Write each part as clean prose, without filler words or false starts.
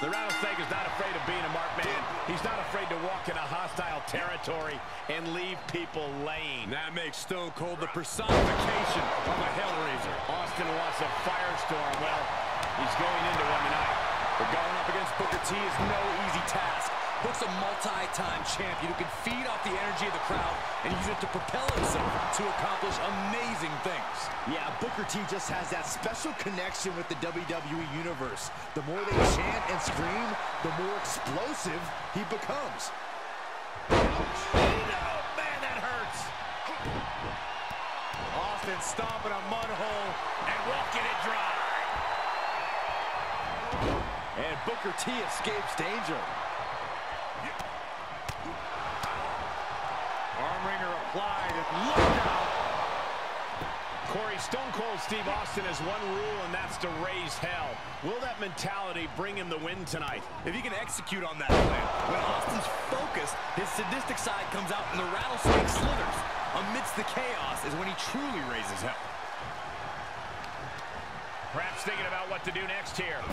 The rattlesnake is not afraid of being a marked man. He's not afraid to walk in a hostile territory and leave people laying. That makes Stone Cold the personification of a hellraiser. Austin wants a firestorm. Well, he's going into one tonight. But going up against Booker T is no easy task. Book's a multi-time champion who can feed off the energy of the crowd and use it to propel himself to accomplish amazing things. Yeah, Booker T just has that special connection with the WWE Universe. The more they chant and scream, the more explosive he becomes. Oh, man, that hurts. Austin stomping a mud hole And walking it dry. And Booker T escapes danger. Arm wringer applied. Look out! Corey, Stone Cold Steve Austin has one rule, and that's to raise hell. Will that mentality bring him the win tonight? If he can execute on that plan, when Austin's focused, his sadistic side comes out and the rattlesnake slithers. Amidst the chaos is when he truly raises hell. Perhaps thinking about what to do next here.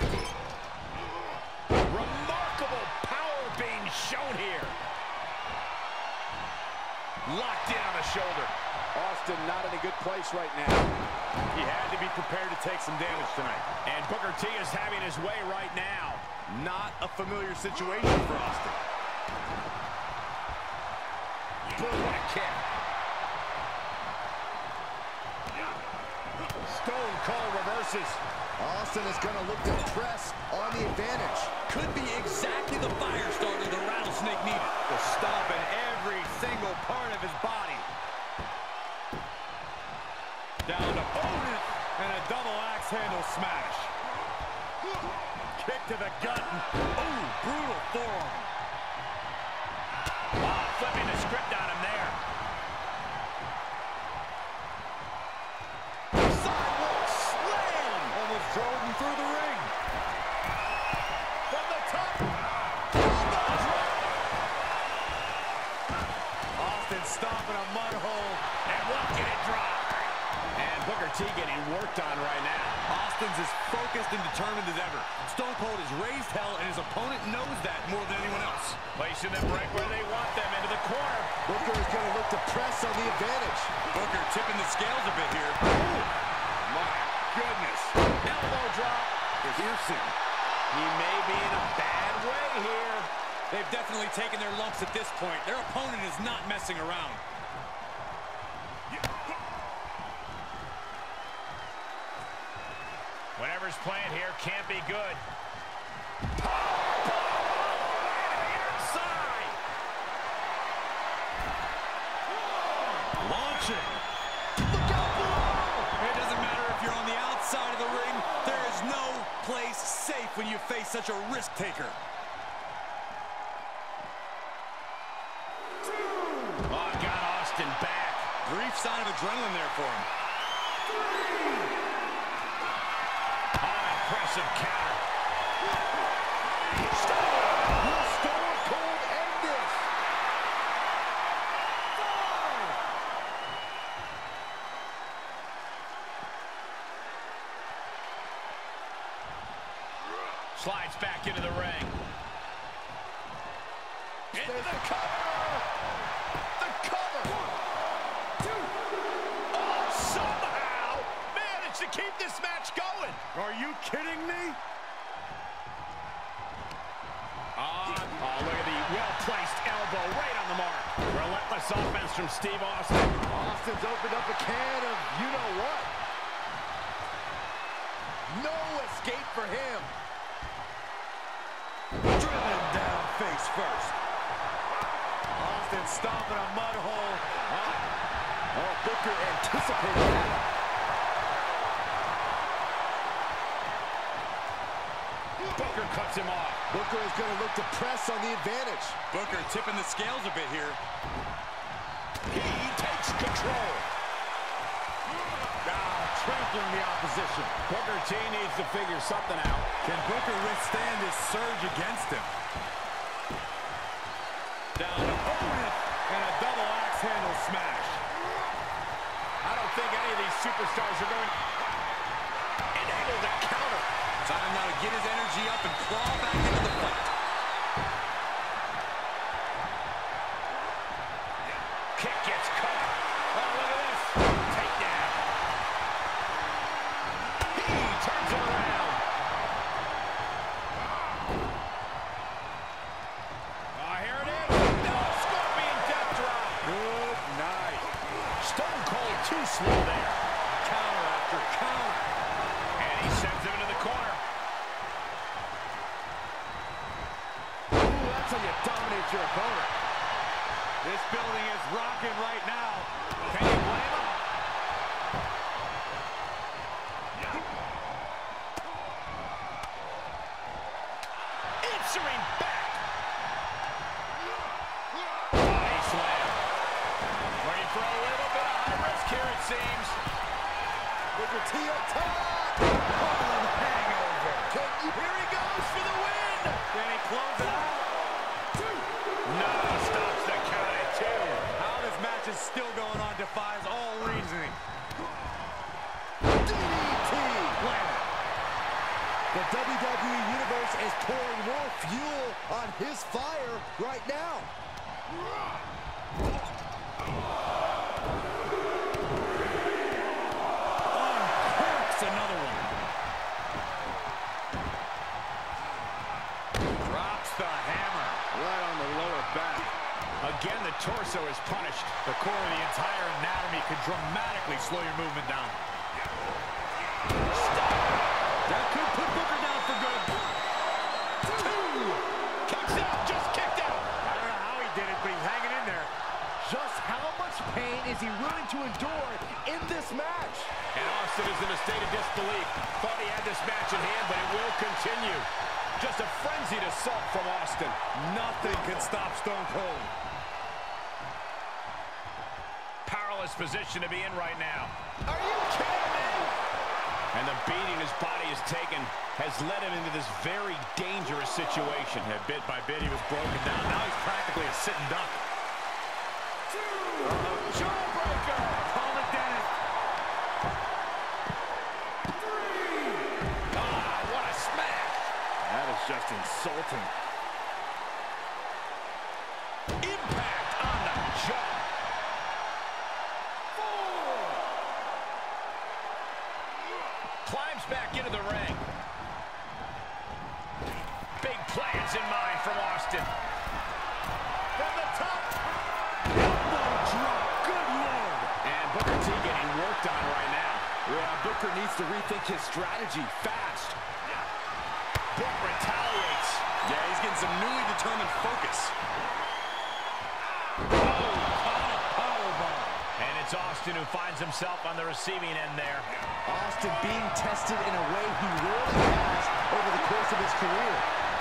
Remarkable power being shown here. Locked in on the shoulder. Austin not in a good place right now. He had to be prepared to take some damage tonight. And Booker T is having his way right now. Not a familiar situation for Austin. Boom, what a kick. Stone Cold reverses. Austin is going to look to press on the advantage. Could be exactly the fire starter the rattlesnake needed. The stomp in every single part of his body. Down to opponent and a double axe handle smash. Kick to the gut. Ooh, brutal forearm. Flipping the script on him there. Sidewalk slam. Almost drove him through the ring. From the top. Austin stomping a mud hole And walking it dry. And Booker T getting worked on right now. Austin's as focused and determined as ever. Stone Cold has raised hell, and his opponent knows that more than anyone else. Placing them right where they want them, into the corner. Booker is going to look to press on the advantage. Booker tipping the scales a bit here. Ooh, my goodness. Elbow drop. Piercing. He may be in a bad way here. They've definitely taken their lumps at this point. Their opponent is not messing around. Whatever's playing here can't be good. Inside. Launching. Look out below! It doesn't matter if you're on the outside of the ring. There is no place safe when you face such a risk taker. Oh, got Austin back. Brief sign of adrenaline there for him. Impressive counter. Will Stone Cold end this? Slides back into the ring. Into the cover. The cover. 1, 2. Oh, somehow managed to keep this match going. Are you kidding me? Oh, look at the well-placed elbow right on the mark. Relentless offense from Steve Austin. Austin's opened up a can of you-know-what. No escape for him. Driven down face first. Austin stomping a mud hole. Oh, Booker anticipated that. Booker cuts him off. Booker is going to look to press on the advantage. Booker tipping the scales a bit here. He takes control. Trampling the opposition. Booker T needs to figure something out. Can Booker withstand this surge against him? Down to opponent and a double axe handle smash. I don't think any of these superstars are going to enable the counter. Time now to get his energy up and crawl back into the fight. Kick gets caught. Oh, look at this. Takedown. He turns it around. Oh, here it is. No, scorpion death drop. Good night. Stone Cold too slow there. Counter after counter. And he sends him into the corner. Ooh, that's how you dominate your opponent. This building is rocking right now. Can you blame him? Answering back. Body slam. Ready for a little bit of high risk here, it seems. Booker T up top. Falling hangover. Here he goes for the win. Can he close it out? No, stops the count at 2. How this match is still going on defies all reasoning. DDT. The WWE Universe is pouring more fuel on his fire right now. Uncorks another one. Drops the hammer. Right on the lower back. Again, the torso is punished. The core of the entire anatomy could dramatically slow your movement down. That could put Booker down for good. 2. Kicks out, just kicked out. I don't know how he did it, but he's hanging in there. Just how much pain is he willing to endure in this match? And Austin is in a state of disbelief. Thought he had this match in hand, but it will continue. Just a frenzied assault from Austin. Nothing can stop Stone Cold. Powerless position to be in right now. Are you kidding me? And the beating his body has taken has led him into this very dangerous situation. Yeah, bit by bit, he was broken down. Now he's practically a sitting duck. 2. Jawbreaker. Call it Dennis. 3. Ah, what a smack. That is just insulting. Impact on the jaw. 4. Climbs back into the ring. Big plans in mind from Austin. From the top. Elbow drop. Good Lord. And Booker T getting worked on right now. Yeah, Booker needs to rethink his strategy fast. Book retaliates. Yeah, he's getting some newly determined focus. And it's Austin who finds himself on the receiving end there. Austin being tested in a way he rarely has over the course of his career.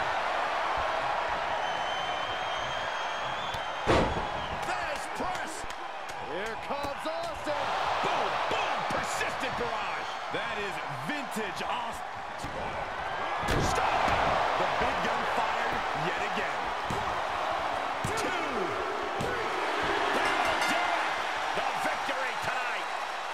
That is press. Here comes Austin. Boom, boom, persistent barrage. That is vintage Austin. Stop. The big gun fired yet again. 2. That'll do it. The victory tonight.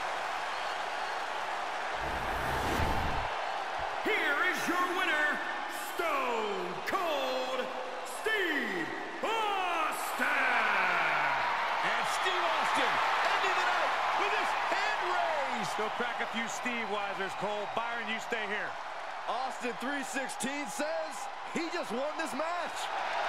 Here is your winner, Stone Cold Steve Austin! And Steve Austin ending the night with his hand raised. Go crack a few Steve Weisers, Cole. Byron, you stay here. Austin 316 says he just won this match.